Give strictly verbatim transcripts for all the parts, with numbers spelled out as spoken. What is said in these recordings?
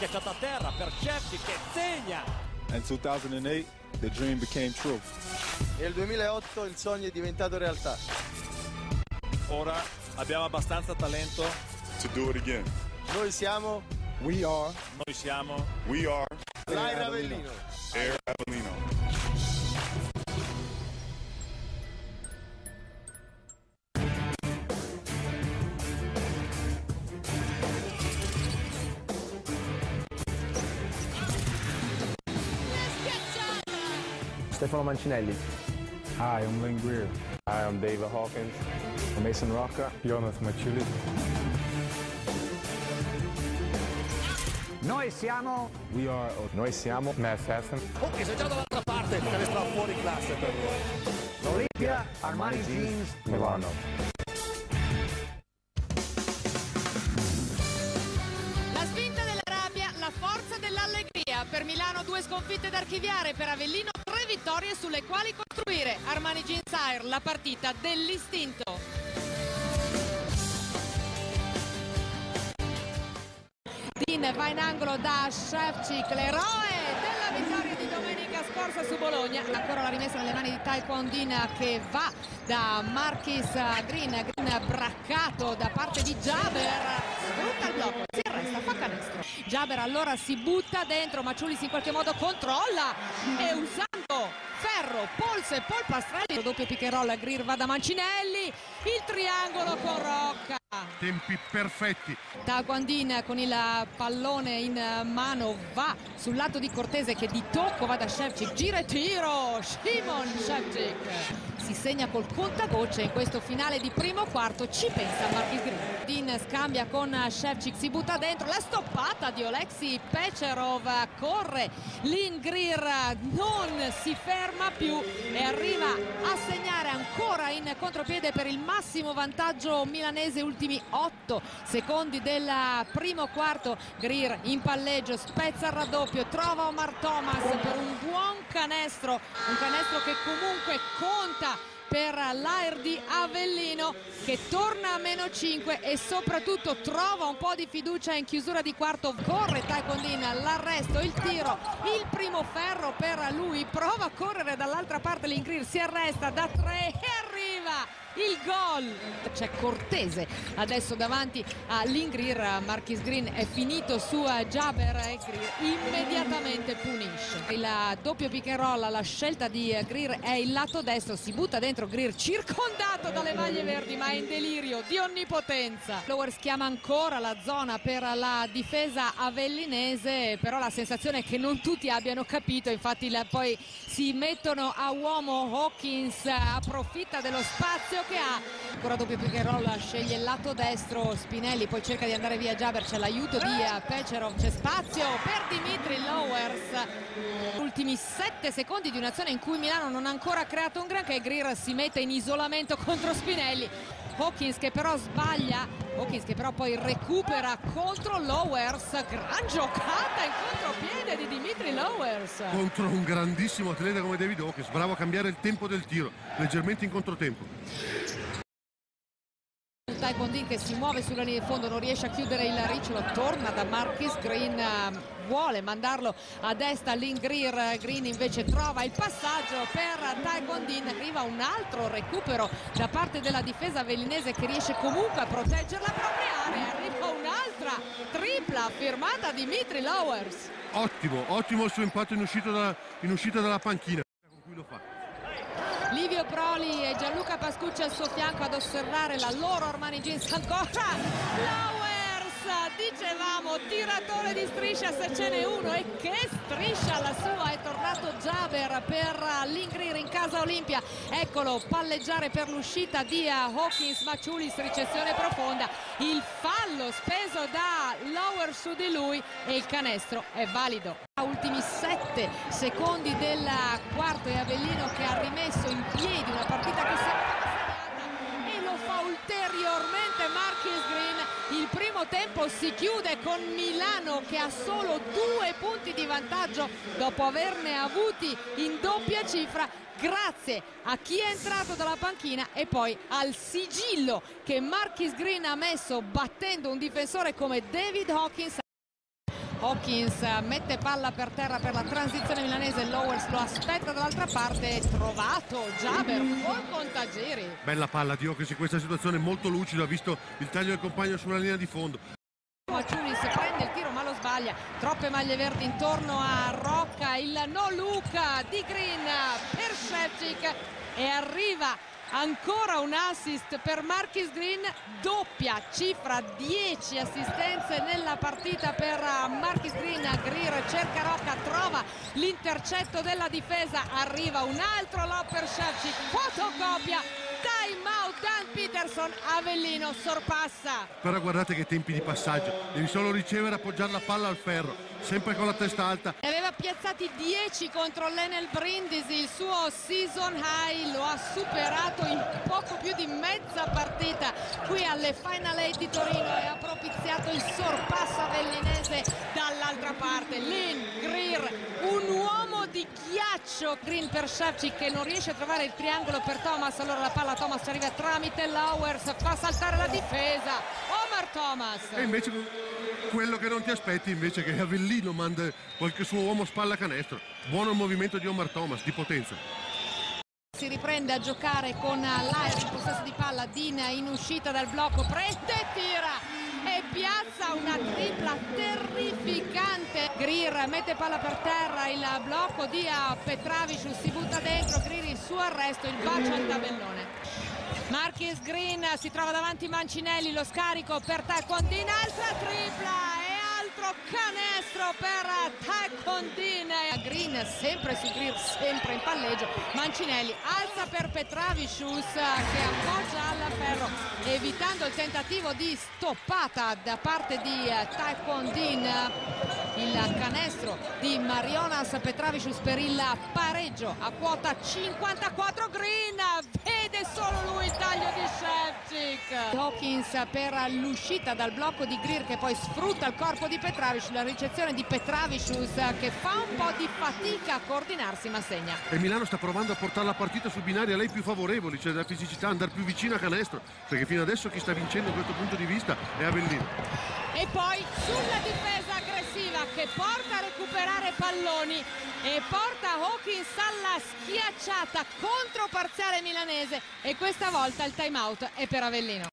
schiacciato a terra per Ševčík che segna. In duemilaotto the dream became true. Nel duemilaotto il sogno è diventato realtà. Ora abbiamo abbastanza talento To do it again. Noi siamo We are noi siamo We are Air Avellino. Air Avellino. Stefano Mancinelli. Hi, I'm Lynn Greer. Hi, I'm David Hawkins. I'm Mason Rocca. Jonas Maciulis. Noi siamo... We are... Noi siamo... Matt Hassan. Oh, che sei già dall'altra parte, canestro fuori classe per lui. Olimpia, Armani Jeans, Milano. La spinta della rabbia, la forza dell'allegria. Per Milano due sconfitte da archiviare, per Avellino tre vittorie sulle quali costruire. Armani Jeans Air, la partita dell'istinto. Din va in angolo da Ševčík, l'eroe della vittoria di domenica scorsa su Bologna. Ancora la rimessa nelle mani di Taekwon Din che va da Marquis Green. Green braccato da parte di Jaber. Sfrutta il blocco, si arresta, fa canestro. Jaber allora si butta dentro, Maciulis in qualche modo controlla e usando ferro, polso e polpastrelli, doppio pick and roll, Greer va da Mancinelli, il triangolo con Rocca. Tempi perfetti. Taekwon Din con il pallone in mano va sul lato di Cortese che di tocco va da Ševčík, gira e tiro, Šimon Ševčík. Si segna col contagocce in questo finale di primo quarto, ci pensa Marquis Green. Din scambia con Ševčík, si butta dentro, la stoppata di Oleksij Pecherov, corre, Lynn Greer non si ferma più e arriva a segnare ancora in contropiede per il massimo vantaggio milanese, ultimi otto secondi del primo quarto. Greer in palleggio, spezza il raddoppio, trova Omar Thomas per un buon canestro, un canestro che comunque conta per l'Air di Avellino che torna a meno cinque e soprattutto trova un po' di fiducia in chiusura di quarto. Corre Taekwon Din, l'arresto, il tiro, il primo ferro per lui, prova a correre dall'altra parte, Lynn Greer si arresta da tre e arriva il gol. C'è Cortese adesso davanti a Lynn Greer, Marquis Green è finito su Jaber e Greer immediatamente punisce. Il doppio pick and roll, la scelta di Greer è il lato destro, si butta dentro Greer circondato dalle maglie verdi ma è in delirio di onnipotenza. Lowers chiama ancora la zona per la difesa avellinese, però la sensazione è che non tutti abbiano capito, infatti poi si mettono a uomo. Hawkins approfitta dello spazio che ha, ancora doppio pick and roll, sceglie il lato destro Spinelli, poi cerca di andare via Jaber, c'è l'aiuto di Pecherov, c'è spazio per Dimitri Lowers. Ultimi sette secondi di un'azione in cui Milano non ha ancora creato un granché, Greer si mette in isolamento contro Spinelli. Hawkins che però sbaglia, Hawkins che però poi recupera contro Lowers, gran giocata in contropiede di Dimitri Lowers. Contro un grandissimo atleta come David Hawkins, bravo a cambiare il tempo del tiro, leggermente in controtempo. Taekwon Din che si muove sulla linea di fondo, non riesce a chiudere il ricciolo, torna da Marquis Green, vuole mandarlo a destra Lynn Greer, Green invece trova il passaggio per Taekwon Din, arriva un altro recupero da parte della difesa avellinese che riesce comunque a proteggere la propria area, arriva un'altra tripla firmata Dimitri Lowers. Ottimo, ottimo il suo impatto in uscita dalla, in uscita dalla panchina con cui lo fa. Livio Proli e Gianluca Pascucci al suo fianco ad osservare la loro Armani Jeans. Ancora Lowers, dicevamo tiratore di striscia se ce n'è uno, e che striscia la sua, è tornato Jaber per Lynn Greer in casa Olimpia, eccolo palleggiare per l'uscita di Hawkins, Maciulis, ricezione profonda, il fallo speso da Lowers su di lui e il canestro è valido. Ultimi sette secondi del quarto e Avellino che ha rimesso in piedi una partita che si è e lo fa ulteriormente Marquis Green. Il primo tempo si chiude con Milano che ha solo due punti di vantaggio dopo averne avuti in doppia cifra, grazie a chi è entrato dalla panchina e poi al sigillo che Marquis Green ha messo battendo un difensore come David Hawkins. Hawkins mette palla per terra per la transizione milanese, Lowers lo aspetta dall'altra parte, trovato Jaber col contagiri. Bella palla di Hawkins in questa situazione, molto lucido, ha visto il taglio del compagno sulla linea di fondo. Maciulis prende il tiro ma lo sbaglia, troppe maglie verdi intorno a Rocca, il no look di Green per Shevchik e arriva ancora un assist per Marquis Green, doppia cifra, dieci assistenze nella partita per Marquis Green. Greer cerca Rocca, trova l'intercetto della difesa, arriva un altro lob per Shevchik, fotocopia, time out Dan Peterson, Avellino sorpassa. Però guardate che tempi di passaggio, devi solo ricevere e appoggiare la palla al ferro, sempre con la testa alta. Ne aveva piazzati dieci contro l'Enel Brindisi, il suo season high lo ha superato in poco più di mezza partita qui alle Final Eight di Torino e ha propiziato il sorpasso avellinese dall'altra parte. Lynn Greer, un uomo di ghiaccio. Green per Shevchik che non riesce a trovare il triangolo per Thomas, allora la palla Thomas ci arriva tramite Lowers, fa saltare la difesa Omar Thomas. E invece quello che non ti aspetti invece che Avellino manda qualche suo uomo spalla canestro. Buono il movimento di Omar Thomas, di potenza. Si riprende a giocare con l'Air in possesso di palla, Dean in uscita dal blocco, prende, tira e piazza una tripla terrificante. Greer mette palla per terra, il blocco di Petravicius si butta dentro, Greer il suo arresto, il bacio al tabellone. Marquis Green si trova davanti Mancinelli, lo scarico per Taekwondo, altra tripla e altro canestro per Taekwondo. Green sempre su Greer, sempre in palleggio, Mancinelli alza per Petravicius che appoggia al ferro evitando il tentativo di stoppata da parte di Taekwondo. Il canestro di Marionas Petravicius per il pareggio a quota cinquantaquattro. Green vede solo lui il taglio di Shevchik. Hawkins per l'uscita dal blocco di Greer che poi sfrutta il corpo di Petravicius, la ricezione di Petravicius che fa un po' di fatica a coordinarsi ma segna. E Milano sta provando a portare la partita su binari a lei più favorevoli, cioè della fisicità, andare più vicino a canestro, perché fino adesso chi sta vincendo da questo punto di vista è Avellino. E poi sulla difesa aggressiva che porta a recuperare palloni e porta Hawkins alla schiacciata, controparziale milanese e questa volta il time out è per Avellino.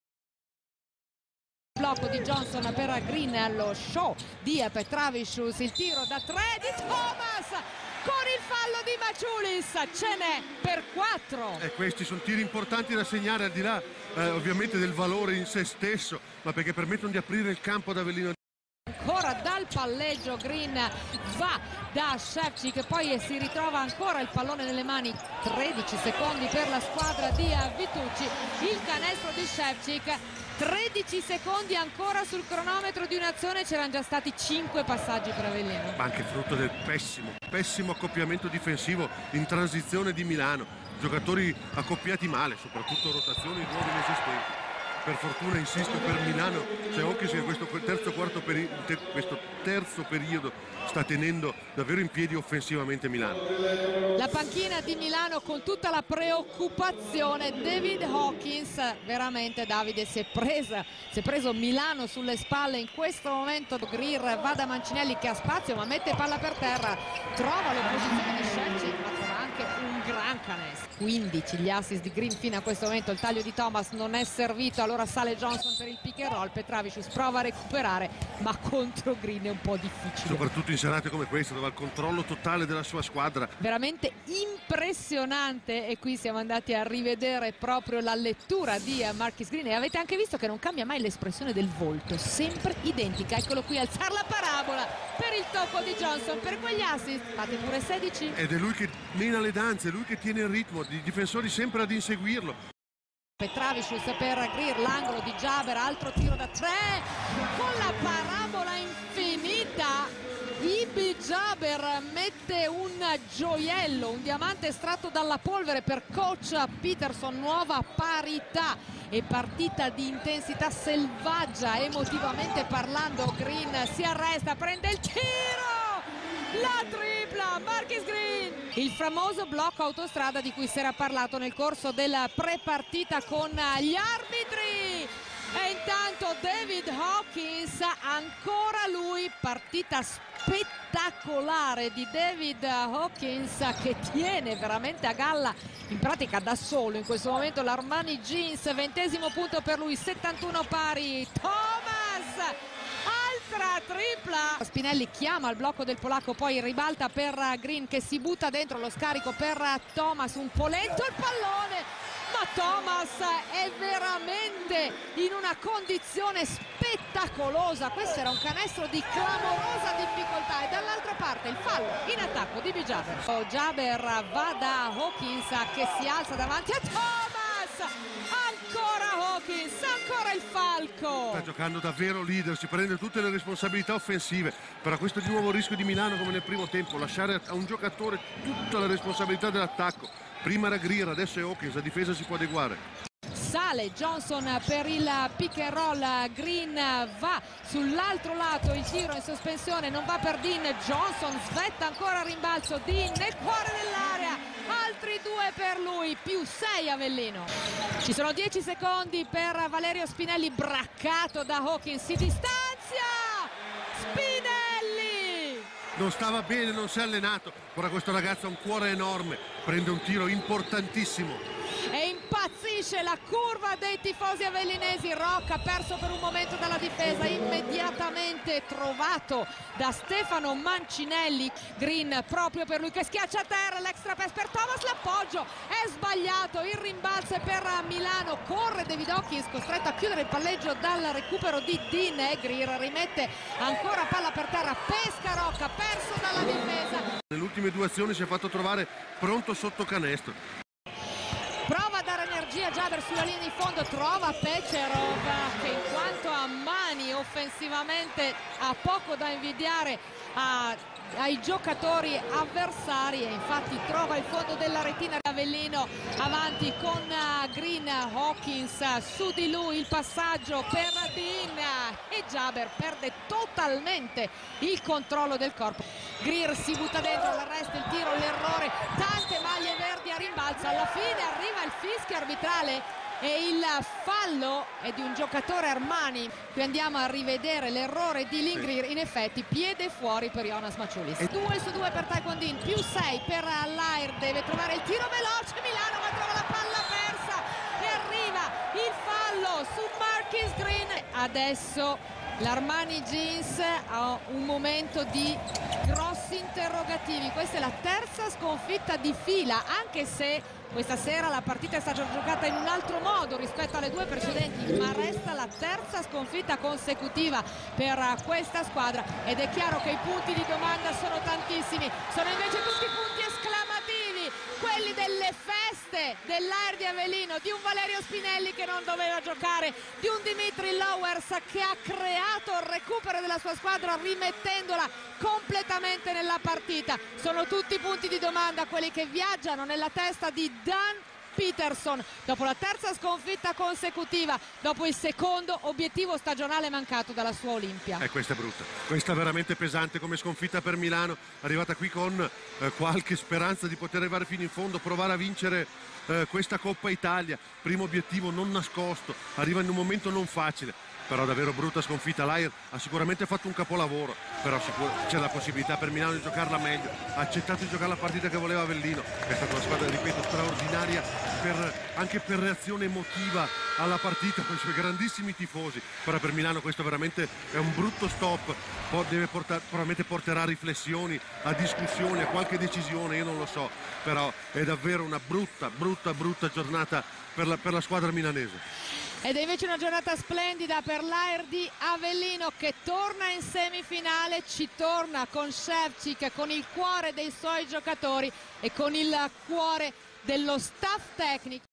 Blocco di Johnson per Green allo show di Petravicius, il tiro da tre di Thomas con il fallo di Maciulis, ce n'è per quattro. E questi sono tiri importanti da segnare, al di là eh, ovviamente del valore in se stesso, ma perché permettono di aprire il campo ad Avellino. Ancora dal palleggio Green va da Shevchik e poi si ritrova ancora il pallone nelle mani, tredici secondi per la squadra di Vitucci, il canestro di Shevchik, tredici secondi ancora sul cronometro di un'azione, c'erano già stati cinque passaggi per Avellino. Ma anche frutto del pessimo, pessimo accoppiamento difensivo in transizione di Milano, giocatori accoppiati male, soprattutto rotazioni nuove inesistenti. Per fortuna, insisto, per Milano c'è Hawkins che questo terzo, quarto peri te questo terzo periodo sta tenendo davvero in piedi offensivamente Milano. La panchina di Milano con tutta la preoccupazione, David Hawkins, veramente Davide si è presa, si è preso Milano sulle spalle in questo momento. Greer va da Mancinelli che ha spazio ma mette palla per terra, trova l'opposizione di Shevchik ma trova anche un gran canestro. quindici gli assist di Green fino a questo momento, il taglio di Thomas non è servito, allora sale Johnson per il pick and roll, Petravicius prova a recuperare ma contro Green è un po' difficile. Soprattutto in serate come questa dove ha il controllo totale della sua squadra. Veramente impressionante e qui siamo andati a rivedere proprio la lettura di Marquis Green e avete anche visto che non cambia mai l'espressione del volto, sempre identica. Eccolo qui alzare la parabola per il tocco di Johnson, per quegli assist, fate pure sedici. Ed è lui che mena le danze, è lui che tiene il ritmo, i difensori sempre ad inseguirlo. Petravicius per Greer, l'angolo di Jaber, altro tiro da tre con la parabola infinita. Ibi Jaber mette un gioiello, un diamante estratto dalla polvere per coach Peterson, nuova parità e partita di intensità selvaggia emotivamente parlando. Green si arresta, prende il tiro, la tripla, Marquis Green, il famoso blocco autostrada di cui si era parlato nel corso della pre-partita con gli arbitri. È in intanto David Hawkins, ancora lui, partita spettacolare di David Hawkins che tiene veramente a galla in pratica da solo in questo momento l'Armani Jeans. Ventesimo punto per lui, settantuno pari. Thomas, altra tripla. Spinelli chiama il blocco del polacco, poi ribalta per Green che si butta dentro, lo scarico per Thomas, un po' lento il pallone, ma Thomas è veramente in una condizione spettacolosa. Questo era un canestro di clamorosa difficoltà e dall'altra parte il fallo in attacco di Jaber. Oh, Jaber va da Hawkins che si alza davanti a Thomas, ancora Hawkins, ancora il falco. Sta giocando davvero leader, si prende tutte le responsabilità offensive, però questo è di nuovo il rischio di Milano come nel primo tempo, lasciare a un giocatore tutta la responsabilità dell'attacco. Prima era Greer, adesso è Hawkins, la difesa si può adeguare. Sale Johnson per il pick and roll, Green va sull'altro lato, il tiro in sospensione non va per Dean, Johnson svetta ancora il rimbalzo, Dean nel cuore dell'area, altri due per lui, più sei Avellino. Ci sono dieci secondi per Valerio Spinelli, braccato da Hawkins, si distanzia Spinelli! Non stava bene, non si è allenato, ora questo ragazzo ha un cuore enorme, prende un tiro importantissimo. E impazzisce la curva dei tifosi avellinesi. Rocca perso per un momento dalla difesa, immediatamente trovato da Stefano Mancinelli. Green proprio per lui che schiaccia a terra, l'extra pass per Thomas, l'appoggio è sbagliato, il rimbalzo è per Milano, corre David Hawkins costretto a chiudere il palleggio dal recupero di Dean e Greer rimette ancora palla per terra, pesca Rocca, perso dalla difesa. Nelle ultime due azioni si è fatto trovare pronto sotto canestro. Prova a dare energia Jaber sulla linea di fondo, trova Pecerov che in quanto a mani offensivamente ha poco da invidiare a, ai giocatori avversari e infatti trova il fondo della retina di Avellino, avanti con Green, Hawkins su di lui, il passaggio per Dean e Jaber perde totalmente il controllo del corpo. Greer si butta dentro, l'arresto, il tiro, l'errore, tante maglie verdi a rimbalzo, alla fine arriva il fischio arbitrale e il fallo è di un giocatore Armani. Qui andiamo a rivedere l'errore di Lingrier, in effetti piede fuori per Jonas Maciulis. due su due per Taekwondin, più sei per Lair, deve trovare il tiro veloce Milano ma trova la palla persa e arriva il fallo su Marquis Green. Adesso l'Armani Jeans ha un momento di grossi interrogativi, questa è la terza sconfitta di fila, anche se questa sera la partita è stata giocata in un altro modo rispetto alle due precedenti, ma resta la terza sconfitta consecutiva per questa squadra ed è chiaro che i punti di domanda sono tantissimi, sono invece tutti punti esclamativi, quelli delle feste dell'Air di Avellino, di un Valerio Spinelli che non doveva giocare, di un Dimitri Lowers che ha creato il recupero della sua squadra rimettendola completamente nella partita. Sono tutti punti di domanda quelli che viaggiano nella testa di Dan Peterson dopo la terza sconfitta consecutiva, dopo il secondo obiettivo stagionale mancato dalla sua Olimpia. E questa è brutta, questa è veramente pesante come sconfitta per Milano, arrivata qui con eh, qualche speranza di poter arrivare fino in fondo, provare a vincere eh, questa Coppa Italia, primo obiettivo non nascosto, arriva in un momento non facile. Però davvero brutta sconfitta. Lair ha sicuramente fatto un capolavoro, però c'è la possibilità per Milano di giocarla meglio, ha accettato di giocare la partita che voleva Avellino, è stata una squadra, ripeto, straordinaria per, anche per reazione emotiva alla partita con i suoi grandissimi tifosi, però per Milano questo veramente è un brutto stop, poi deve portare, probabilmente porterà a riflessioni, a discussioni, a qualche decisione, io non lo so, però è davvero una brutta, brutta, brutta giornata per la, per la squadra milanese. Ed è invece una giornata splendida per l'Air di Avellino che torna in semifinale, ci torna con Ševčík, con il cuore dei suoi giocatori e con il cuore dello staff tecnico.